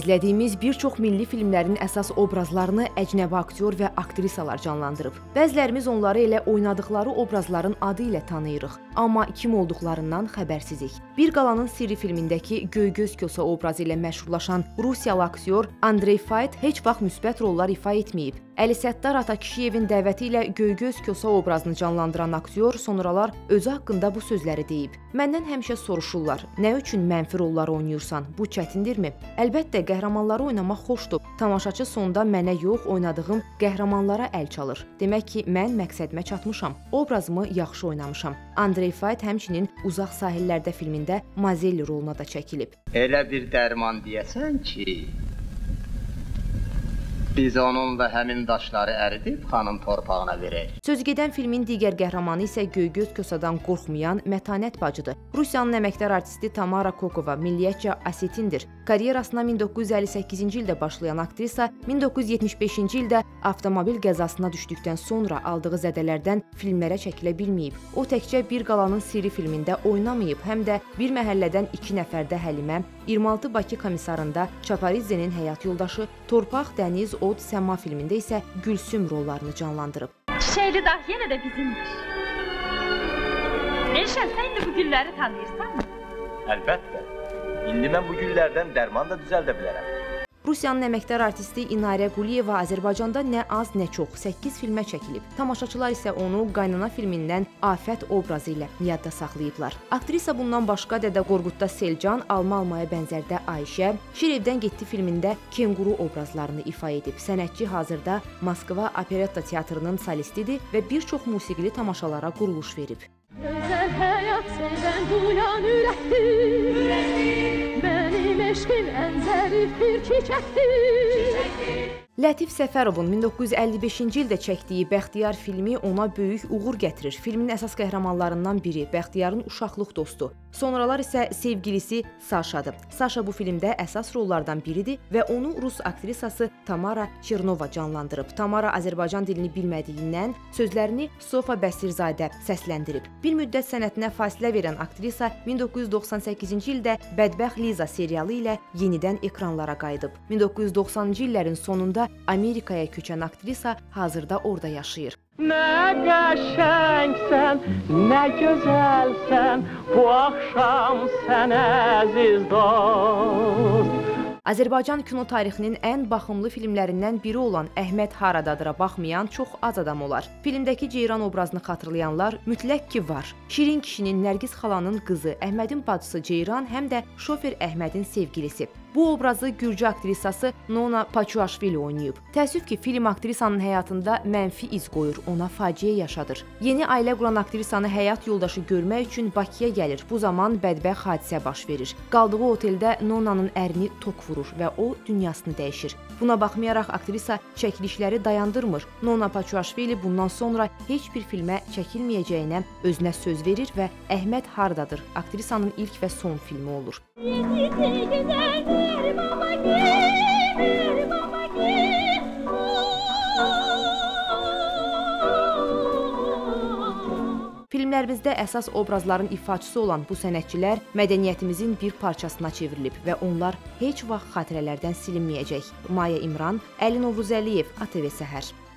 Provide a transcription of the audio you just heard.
İzlədiyimiz bir çox milli filmlərin əsas obrazlarını əcnəbi aktyor və aktrisalar canlandırıb. Bəzilərimiz onları elə oynadıkları obrazların adı ilə tanıyırıq, amma kim olduqlarından xəbərsizik. Bir qalanın sirri filmindəki Göygöz Kosa obrazı ilə məşhurlaşan Rusiyalı aktyor Andrey Fayt heç vaxt müsbət rollar ifa etməyib. Əli Səttar Atakişiyevin dəvəti ilə Göygöz Kosa obrazını canlandıran aktyor sonralar özü haqqında bu sözləri deyib. Məndən həmişə soruşurlar, nə üçün mənfi rollar oynayırsan, bu çətindirmi? Əlbəttə, qəhrəmanları oynamaq xoşdur. Tamaşaçı sonda mənə yox, oynadığım qəhrəmanlara əl çalır. Demək ki, mən məqsədimə çatmışam, obrazımı yaxşı oynamışam. Andrey Fayt həmçinin Uzaq Sahillərdə filmində Mazelli roluna da çəkilib. Elə bir dərman deyəsən ki, biz onunla həmin daşları əridib xanın torpağına verək. Sözügedən filmin digər qəhrəmanı isə Göygöz Kosadan qorxmayan Mətanət bacıdır. Rusiyanın əməkdar artisti Tamara Kokova milliyyətcə asetindir. Karyerasına 1958-ci ildə başlayan aktrisa 1975-ci ildə avtomobil qəzasına düşdükdən sonra aldığı zədələrdən filmlərə çəkilə bilməyib. O təkcə Bir qalanın sirri filmində oynamayıb, həm də Bir məhəllədən 2 nəfərdə Həlimə, 26 Bakı komissarında Çaparizzenin həyat yoldaşı, Torpaq, Dəniz, Od, Səma filmində isə Gülsüm rollarını canlandırıb. Çiçəkli dağ yenə də bizimdir. Elşən, sən indi bu gülləri tanıyırsan mı? Əlbəttə. İndi mən bu güllərdən dərman da düzəldə bilərəm. Rusiyanın əməkdar artisti İnarə Quliyeva Azərbaycanda nə az, nə çox 8 filmə çəkilib. Tamaşaçılar isə onu Qaynana filmindən Afət obrazı ilə yadda saxlayıblar. Aktrisa bundan başqa Dədə Qorqudda Selcan, Alma Almaya bənzərdə Ayşə, Şirevdən getdi filmində Kenguru obrazlarını ifa edib. Sənətçi hazırda Moskva Operetta Teatrının solistidir və bir çox musiqili tamaşalara quruluş verib. Gözəl həyat sevən duyan ürəkdir, mənim eşqim ən zərif bir çiçəkdir. Lətif Səfərovun 1955-ci ildə çəkdiyi Bəxtiyar filmi ona böyük uğur gətirir. Filmin əsas qəhrəmanlarından biri, Bəxtiyarın uşaqlıq dostu. Sonralar isə sevgilisi Saşadır. Saşa bu filmdə əsas rollardan biridir və onu Rus aktrisası Tamara Çernova canlandırıb. Tamara Azərbaycan dilini bilmədiyindən sözlərini Sofa Bəsirzadə səsləndirib. Bir müddət sənətinə fasilə verən aktrisa 1998-ci ildə Bədbəxt Liza serialı ilə yenidən ekranlara qayıdıb. 1990-cı illərin sonunda Amerikaya köçən aktrisa hazırda orada yaşayır. Nə qəşəngsən, nə gözəlsən, bu axşam sən əziz dost. Azərbaycan kino tarixinin ən baxımlı filmlərindən biri olan Əhməd Haradadır'a baxmayan çox az adam olar. Filmdəki Ceyran obrazını xatırlayanlar mütləq ki var. Şirin kişinin Nərgiz xalanın qızı, Əhmədin bacısı Ceyran həm də şofer Əhmədin sevgilisi. Bu obrazı Gürcü aktrisası Nona Paçuaşvili oynayıb. Təəssüf ki, film aktrisanın həyatında mənfi iz qoyur, ona faciə yaşadır. Yeni ailə quran aktrisanı həyat yoldaşı görmək üçün Bakıya gəlir. Bu zaman bədbəxt hadisə baş verir. Qaldığı oteldə Nonanın ərini tok vurur və o dünyasını dəyişir. Buna baxmayaraq aktrisa çəkilişləri dayandırmır. Nona Paçuaşvili bundan sonra heç bir filmə çəkilməyəcəyinə özünə söz verir və Əhməd Hardadır aktrisanın ilk və son filmi olur. Filmlərimizdə əsas obrazların ifaçısı olan bu sənətçilər mədəniyyətimizin bir parçasına çevrilib və onlar heç vaxt xatirələrdən silinməyəcək. Maya İmran, Əli Novuzəliyev, ATV Səhər.